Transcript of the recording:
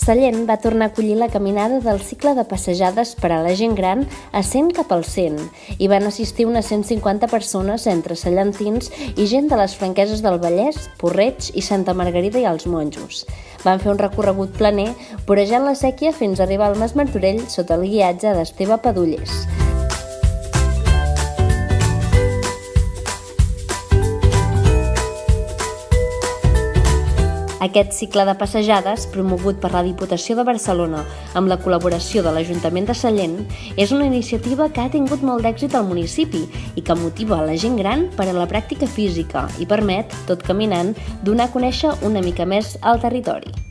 Sallent va tornar a acollir la caminada del cicle de passejades per a la gent gran a 100 cap al 100. Hi van assistir unes 150 persones entre sallentins i gent de les franqueses del Vallès, Porreig i Santa Margarida i els Monjos. Van fer un recorregut planer, vorejant la séquia fins a arribar al Mas Martorell sota el guiatge d'Esteve Padullés. Aquest cicle de passejades, promogut per la Diputació de Barcelona amb la col·laboració de l'Ajuntament de Sallent, és una iniciativa que ha tingut molt d'èxit al municipi i que motiva a la gent gran per a la pràctica física i permet, tot caminant, donar a conèixer una mica més al territori.